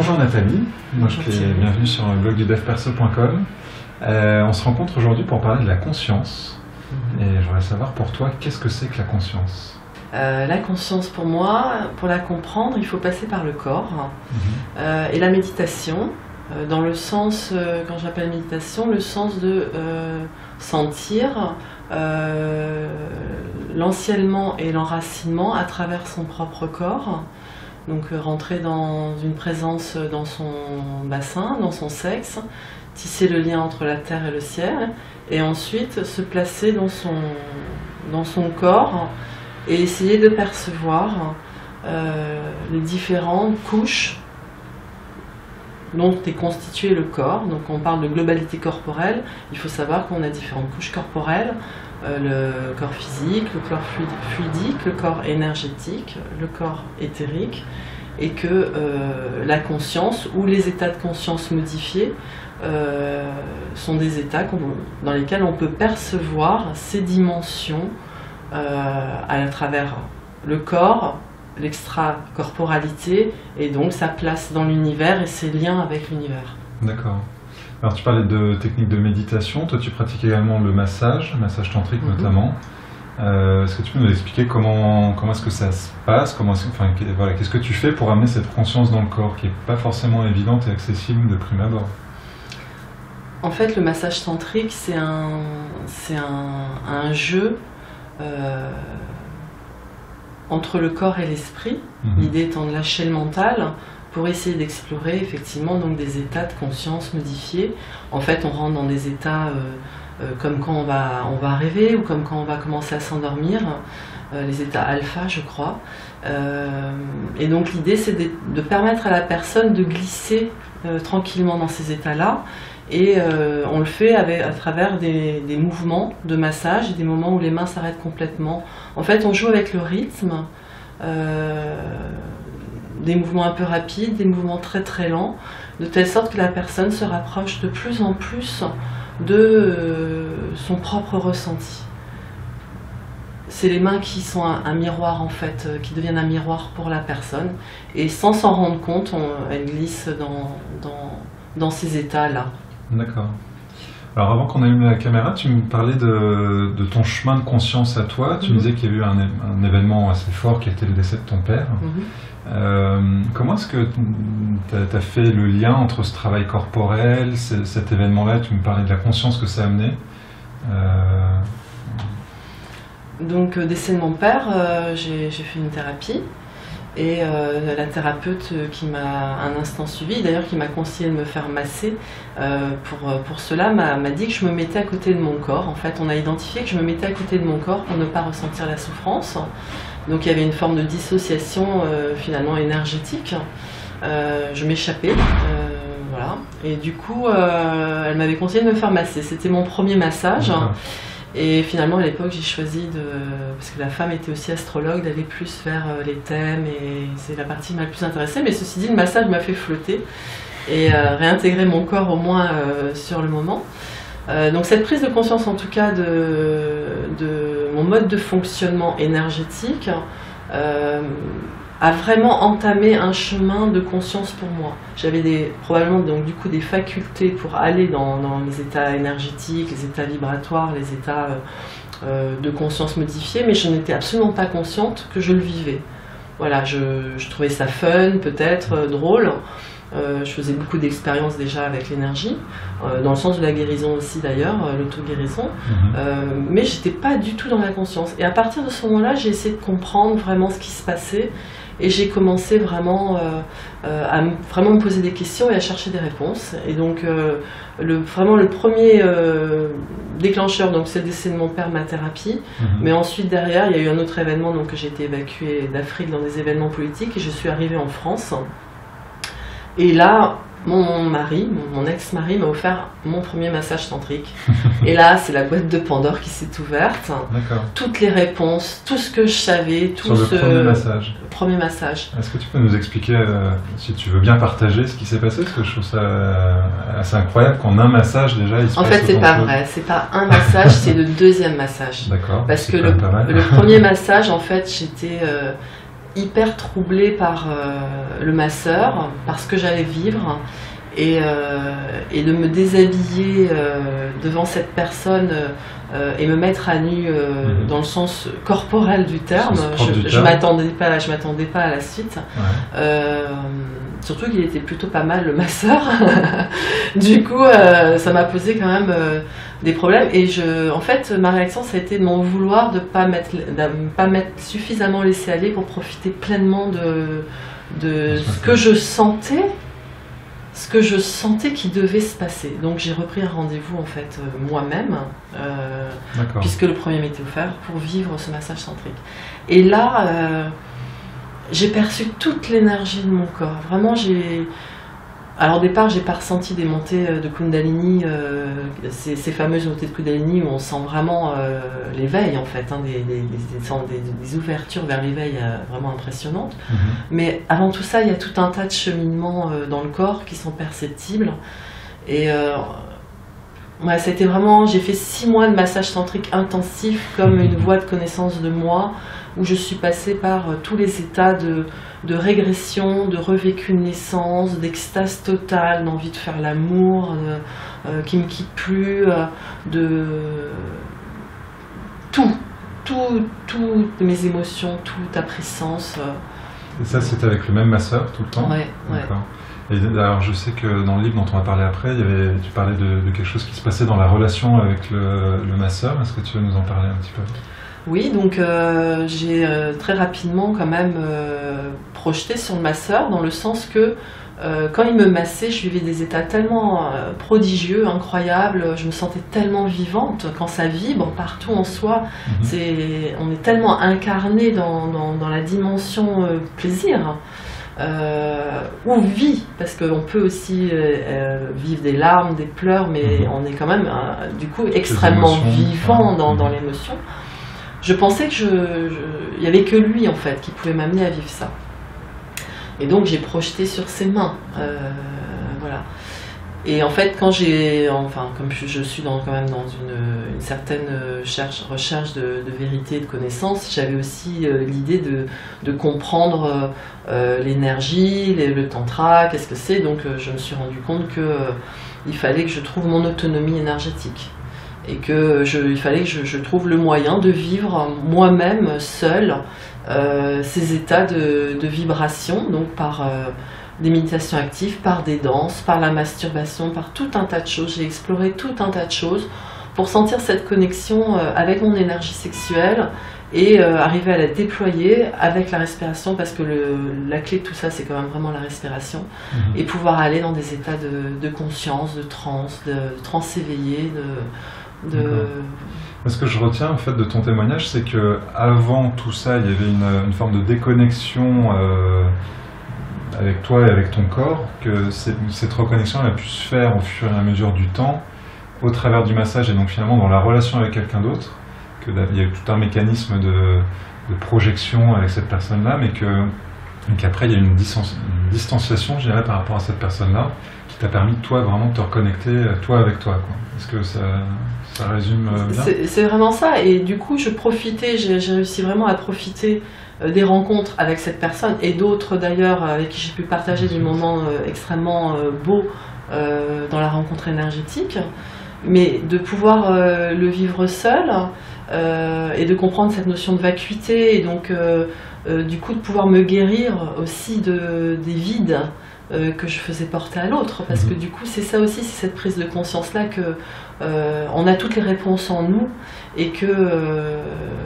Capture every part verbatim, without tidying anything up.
Bonjour Nathalie, moi je suis bienvenue sur le blog du dev perso point com. Euh, on se rencontre aujourd'hui pour parler de la conscience. Mm-hmm. Et je voudrais savoir pour toi, qu'est-ce que c'est que la conscience? euh, La conscience pour moi, pour la comprendre, il faut passer par le corps. Mm-hmm. euh, et la méditation, euh, dans le sens, euh, quand j'appelle méditation, le sens de euh, sentir euh, l'enciellement et l'enracinement à travers son propre corps. Donc euh, rentrer dans une présence dans son bassin, dans son sexe, tisser le lien entre la terre et le ciel, et ensuite se placer dans son, dans son corps et essayer de percevoir euh, les différentes couches dont est constitué le corps. Donc on parle de globalité corporelle, il faut savoir qu'on a différentes couches corporelles. Euh, le corps physique, le corps fluidique, le corps énergétique, le corps éthérique, et que euh, la conscience ou les états de conscience modifiés euh, sont des états dans lesquels on peut percevoir ces dimensions euh, à travers le corps, l'extracorporalité, et donc sa place dans l'univers et ses liens avec l'univers. D'accord. Alors tu parlais de techniques de méditation, toi tu pratiques également le massage, massage tantrique mm-hmm. notamment. Euh, est-ce que tu peux nous expliquer comment, comment est-ce que ça se passe, comment, enfin, voilà, qu'est-ce que tu fais pour amener cette conscience dans le corps qui n'est pas forcément évidente et accessible de prime abord? En fait, le massage tantrique, c'est un, c'est un, un jeu euh, entre le corps et l'esprit, mm-hmm. l'idée étant de lâcher le mental, pour essayer d'explorer effectivement donc des états de conscience modifiés. En fait, on rentre dans des états euh, euh, comme quand on va, on va rêver ou comme quand on va commencer à s'endormir, euh, les états alpha, je crois. Euh, et donc l'idée, c'est de, de permettre à la personne de glisser euh, tranquillement dans ces états-là. Et euh, on le fait avec, à travers des, des mouvements de massage et des moments où les mains s'arrêtent complètement. En fait, on joue avec le rythme. Euh, des mouvements un peu rapides, des mouvements très très lents, de telle sorte que la personne se rapproche de plus en plus de euh, son propre ressenti. C'est les mains qui sont un, un miroir en fait, euh, qui deviennent un miroir pour la personne, et sans s'en rendre compte, on, elle glisse dans, dans, dans ces états-là. D'accord. Alors avant qu'on allume la caméra, tu me parlais de, de ton chemin de conscience à toi. Tu mm-hmm. me disais qu'il y a eu un, un événement assez fort qui était le décès de ton père. Mm-hmm. Euh, comment est-ce que tu as fait le lien entre ce travail corporel, cet événement-là? Tu me parlais de la conscience que ça a amené. Euh... Donc, euh, décès de mon père, euh, j'ai fait une thérapie. Et euh, la thérapeute qui m'a un instant suivi, d'ailleurs qui m'a conseillé de me faire masser euh, pour, pour cela, m'a dit que je me mettais à côté de mon corps. En fait, on a identifié que je me mettais à côté de mon corps pour ne pas ressentir la souffrance. Donc il y avait une forme de dissociation euh, finalement énergétique. Euh, je m'échappais, euh, voilà. Et du coup, euh, elle m'avait conseillé de me faire masser. C'était mon premier massage. Mmh. Et finalement, à l'époque, j'ai choisi de, parce que la femme était aussi astrologue, d'aller plus vers les thèmes, et c'est la partie qui m'a le plus intéressée. Mais ceci dit, le massage m'a fait flotter et euh, réintégrer mon corps au moins euh, sur le moment. Euh, donc cette prise de conscience, en tout cas, de, de mon mode de fonctionnement énergétique, euh, a vraiment entamé un chemin de conscience pour moi. J'avais des, probablement donc du coup des facultés pour aller dans, dans les états énergétiques, les états vibratoires, les états euh, de conscience modifiés, mais je n'étais absolument pas consciente que je le vivais. Voilà, je, je trouvais ça fun, peut-être euh, drôle. Euh, je faisais beaucoup d'expériences déjà avec l'énergie, euh, dans le sens de la guérison aussi d'ailleurs, euh, l'auto-guérison, mmh. euh, mais j'étais pas du tout dans la conscience. Et à partir de ce moment-là, j'ai essayé de comprendre vraiment ce qui se passait, et j'ai commencé vraiment euh, euh, à vraiment me poser des questions et à chercher des réponses. Et donc euh, le, vraiment le premier euh, déclencheur, donc c'est le décès de mon père, ma thérapie, mmh. mais ensuite derrière il y a eu un autre événement, donc j'ai été évacuée d'Afrique dans des événements politiques, et je suis arrivée en France. Et là, mon mari, mon ex-mari m'a offert mon premier massage tantrique. Et là, c'est la boîte de Pandore qui s'est ouverte. Toutes les réponses, tout ce que je savais, tout Sur ce... le premier massage. Premier massage. Est-ce que tu peux nous expliquer, euh, si tu veux bien partager ce qui s'est passé? Parce que je trouve ça euh, assez incroyable qu'en un massage, déjà, il se En passe fait, c'est pas vrai. C'est pas un massage, c'est le deuxième massage. D'accord. Parce que le, le premier massage, en fait, j'étais... Euh, hyper troublée par euh, le masseur, par ce que j'allais vivre, et, euh, et de me déshabiller euh, devant cette personne euh, et me mettre à nu euh, mmh. dans le sens corporel du terme. Je ne m'attendais pas, je m'attendais pas à la suite. Ouais. Euh, surtout qu'il était plutôt pas mal le masseur. Du coup, euh, ça m'a posé quand même euh, des problèmes. Et je, en fait, ma réaction, ça a été de m'en vouloir de ne pas m'être pas m'être suffisamment laissé aller pour profiter pleinement de, de ce que je sentais. ce que je sentais qui devait se passer. Donc j'ai repris un rendez-vous en fait euh, moi-même, euh, puisque le premier m'était offert, pour vivre ce massage tantrique. Et là, euh, j'ai perçu toute l'énergie de mon corps. Vraiment, j'ai... Alors au départ, j'ai pas ressenti des montées de Kundalini, euh, ces, ces fameuses montées de Kundalini où on sent vraiment euh, l'éveil en fait, hein, des, des, des, des, des ouvertures vers l'éveil euh, vraiment impressionnantes. Mm-hmm. Mais avant tout ça, il y a tout un tas de cheminements euh, dans le corps qui sont perceptibles. Et euh, ouais, c'était vraiment, j'ai fait six mois de massage tantrique intensif comme une voie de connaissance de moi, où je suis passée par euh, tous les états de de régression, de revécu de naissance, d'extase totale, d'envie de faire l'amour, euh, euh, qui ne me quitte plus, euh, de tout, tout, toutes mes émotions, toute a pris sens. Euh. Et ça, c'était avec le même masseur tout le temps? Ouais, ouais. Et alors, je sais que dans le livre dont on va parler après, il y avait, tu parlais de, de quelque chose qui se passait dans la relation avec le, le masseur. Est-ce que tu veux nous en parler un petit peu? Oui, donc euh, j'ai euh, très rapidement quand même euh, projeté sur le masseur, dans le sens que euh, quand il me massait, je vivais des états tellement euh, prodigieux, incroyables, je me sentais tellement vivante. Quand ça vibre partout en soi, mmh. c'est, on est tellement incarné dans, dans, dans la dimension euh, plaisir. Euh, ou vie, parce qu'on peut aussi euh, vivre des larmes, des pleurs, mais mmh. on est quand même euh, du coup extrêmement vivant dans, dans l'émotion. Je pensais que je, je, il n'y avait que lui en fait qui pouvait m'amener à vivre ça. Et donc j'ai projeté sur ses mains, euh, voilà. Et en fait, quand j'ai, enfin, comme je, je suis dans, quand même dans une, une certaine cherche, recherche de, de vérité et de connaissance, j'avais aussi euh, l'idée de, de comprendre euh, l'énergie, le tantra, qu'est-ce que c'est. Donc euh, je me suis rendu compte que euh, il fallait que je trouve mon autonomie énergétique. Et que je, il fallait que je, je trouve le moyen de vivre moi-même, seule, euh, ces états de, de vibration, donc par euh, des méditations actives, par des danses, par la masturbation, par tout un tas de choses. J'ai exploré tout un tas de choses pour sentir cette connexion euh, avec mon énergie sexuelle et euh, arriver à la déployer avec la respiration, parce que le, la clé de tout ça, c'est quand même vraiment la respiration, mmh. et pouvoir aller dans des états de, de conscience, de transe, de, de transe éveillée, de... De... Ce que je retiens en fait de ton témoignage, c'est que avant tout ça, il y avait une, une forme de déconnexion euh, avec toi et avec ton corps, que cette, cette reconnexion elle a pu se faire au fur et à mesure du temps, au travers du massage et donc finalement dans la relation avec quelqu'un d'autre, qu'il y a eu tout un mécanisme de, de projection avec cette personne-là, mais que qu'après il y a une, distance, une distanciation, je dirais, par rapport à cette personne-là, qui t'a permis toi vraiment de te reconnecter toi avec toi, quoi. Est-ce que ça Ça résume bien. C'est vraiment ça, et du coup je profitais, j'ai réussi vraiment à profiter des rencontres avec cette personne et d'autres d'ailleurs avec qui j'ai pu partager des moments extrêmement beaux euh, dans la rencontre énergétique, mais de pouvoir euh, le vivre seul euh, et de comprendre cette notion de vacuité, et donc euh, euh, du coup de pouvoir me guérir aussi de, des vides euh, que je faisais porter à l'autre, parce mmh. que du coup c'est ça aussi, c'est cette prise de conscience là que euh, on a toutes les réponses en nous, et que euh,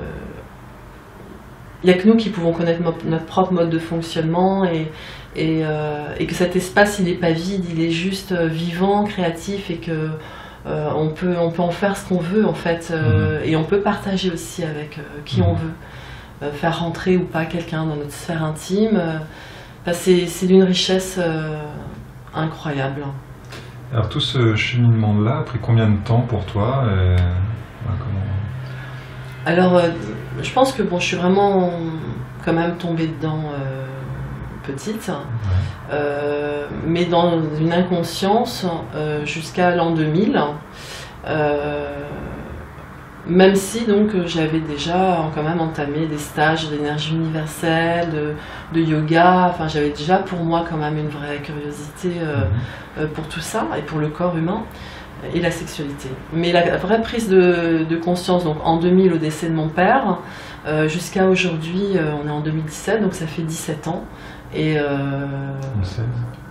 il n'y a que nous qui pouvons connaître notre propre mode de fonctionnement, et, et, euh, et que cet espace il n'est pas vide, il est juste vivant, créatif, et que euh, on, peut, on peut en faire ce qu'on veut en fait, euh, mmh. et on peut partager aussi avec euh, qui mmh. on veut, euh, faire rentrer ou pas quelqu'un dans notre sphère intime. Euh, bah c'est d'une richesse euh, incroyable. Alors tout ce cheminement-là a pris combien de temps pour toi et, ouais, comment... Alors, euh, je pense que bon, je suis vraiment quand même tombée dedans euh, petite, ouais. euh, mais dans une inconscience euh, jusqu'à l'an deux mille. Euh, Même si donc j'avais déjà quand même entamé des stages d'énergie universelle, de, de yoga, enfin j'avais déjà pour moi quand même une vraie curiosité euh, mmh. euh, pour tout ça et pour le corps humain et la sexualité. Mais la vraie prise de, de conscience, donc en deux mille au décès de mon père, euh, jusqu'à aujourd'hui, euh, on est en deux mille dix-sept, donc ça fait dix-sept ans. Et euh, seize.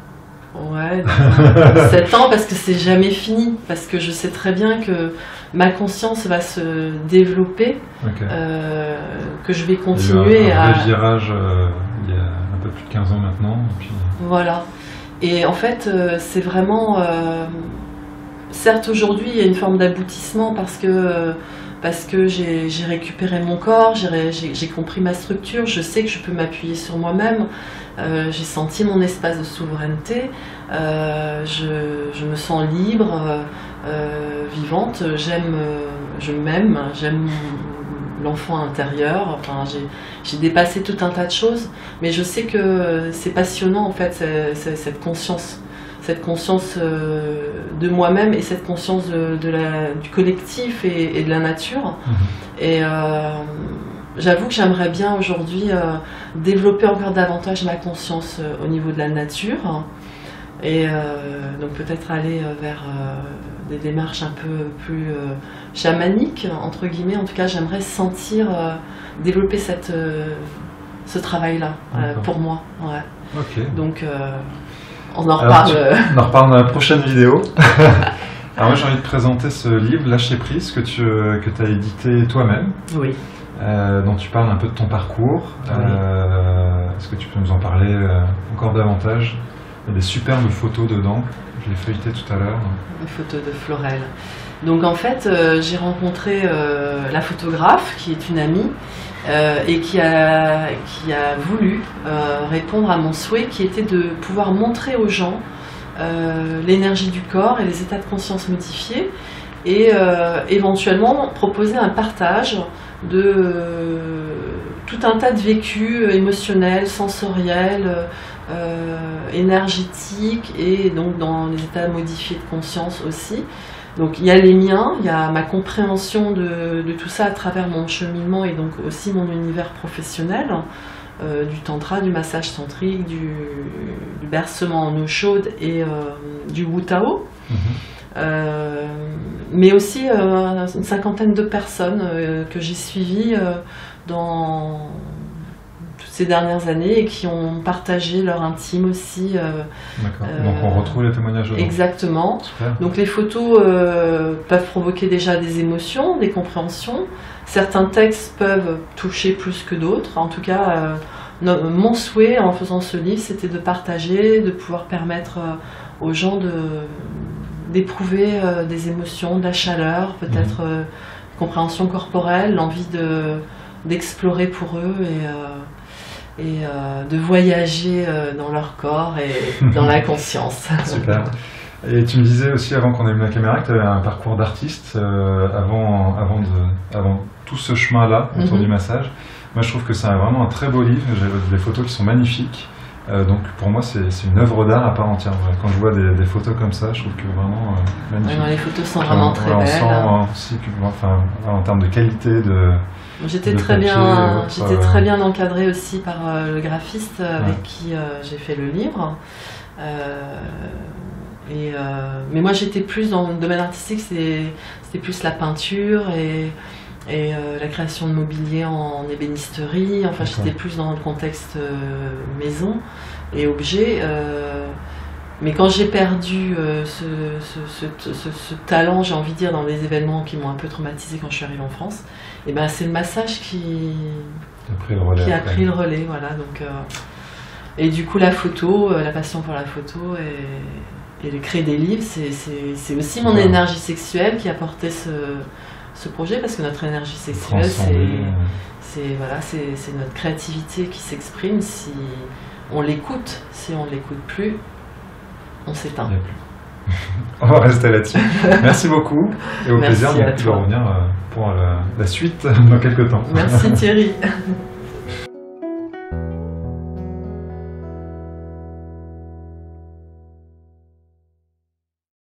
Ouais, sept ans parce que c'est jamais fini, parce que je sais très bien que ma conscience va se développer, okay. euh, que je vais continuer il y a un, un à... vrai virage euh, il y a un peu plus de quinze ans maintenant. Et puis... Voilà. Et en fait, euh, c'est vraiment... Euh, certes, aujourd'hui, il y a une forme d'aboutissement parce que... Euh, parce que j'ai récupéré mon corps, j'ai compris ma structure, je sais que je peux m'appuyer sur moi-même, euh, j'ai senti mon espace de souveraineté, euh, je, je me sens libre, euh, vivante, j'aime, je m'aime, j'aime l'enfant intérieur, enfin, j'ai dépassé tout un tas de choses, mais je sais que c'est passionnant en fait, c'est, c'est, cette conscience. Cette conscience euh, de moi-même et cette conscience de, de la, du collectif et, et de la nature. Mmh. Et euh, j'avoue que j'aimerais bien aujourd'hui euh, développer encore davantage ma conscience euh, au niveau de la nature. Et euh, donc peut-être aller euh, vers euh, des démarches un peu plus euh, chamaniques, entre guillemets. En tout cas, j'aimerais sentir, euh, développer cette, euh, ce travail-là euh, pour moi. Ouais. Okay. Donc... Euh, On en reparle. Alors, tu, on en reparle dans la prochaine vidéo. Alors moi j'ai envie de présenter ce livre, Lâcher prise, que tu que as édité toi-même. Oui. Euh, dont tu parles un peu de ton parcours. Oui. Euh, Est-ce que tu peux nous en parler euh, encore davantage? Il y a des superbes photos dedans, je l'ai feuilleté tout à l'heure. Une photo de Florel. Donc en fait, euh, j'ai rencontré euh, la photographe, qui est une amie, Euh, et qui a, qui a voulu euh, répondre à mon souhait qui était de pouvoir montrer aux gens euh, l'énergie du corps et les états de conscience modifiés et euh, éventuellement proposer un partage de euh, tout un tas de vécus émotionnels, sensoriels, euh, énergétiques et donc dans les états modifiés de conscience aussi. Donc il y a les miens, il y a ma compréhension de, de tout ça à travers mon cheminement et donc aussi mon univers professionnel, euh, du tantra, du massage tantrique, du, du bercement en eau chaude et euh, du Wu Tao. Mm-hmm. euh, mais aussi euh, une cinquantaine de personnes euh, que j'ai suivies euh, dans ces dernières années et qui ont partagé leur intime aussi. Euh, D'accord. Euh, Donc on retrouve les témoignages dedans. Exactement. Super. Donc les photos euh, peuvent provoquer déjà des émotions, des compréhensions. Certains textes peuvent toucher plus que d'autres. En tout cas, euh, no, mon souhait en faisant ce livre, c'était de partager, de pouvoir permettre euh, aux gens de d'éprouver euh, des émotions, de la chaleur, peut-être mmh. euh, compréhension corporelle, l'envie de d'explorer pour eux et euh, et euh, de voyager euh, dans leur corps et dans la conscience. Super. Et tu me disais aussi avant qu'on allume la caméra que tu avais un parcours d'artiste euh, avant, avant, de, avant tout ce chemin-là autour mm-hmm. du massage. Moi je trouve que c'est vraiment un très beau livre, j'ai des photos qui sont magnifiques. Euh, donc pour moi c'est une œuvre d'art à part entière. Quand je vois des, des photos comme ça, je trouve que vraiment euh, magnifique. Ouais, les photos sont vraiment très ouais, on belles. Sent aussi que, enfin, en termes de qualité de... J'étais très, bien, j'étais très bien encadrée aussi par euh, le graphiste avec ouais. qui euh, j'ai fait le livre. Euh, et, euh, mais moi j'étais plus dans le domaine artistique, c'était plus la peinture et, et euh, la création de mobilier en ébénisterie. Enfin j'étais plus dans le contexte euh, maison et objet. Euh, mais quand j'ai perdu euh, ce, ce, ce, ce, ce talent, j'ai envie de dire, dans les événements qui m'ont un peu traumatisée quand je suis arrivée en France, et ben c'est le massage qui a pris le relais. Qui a pris le relais voilà, donc, euh, et du coup la photo, euh, la passion pour la photo et, et le créer des livres, c'est aussi mon ouais. énergie sexuelle qui a porté ce, ce projet, parce que notre énergie sexuelle, c'est voilà, c'est notre créativité qui s'exprime si on l'écoute. Si on ne l'écoute plus, on s'éteint. On va rester là-dessus. Merci beaucoup et au Merci plaisir de revenir pour la, la suite dans quelques temps. Merci Thierry.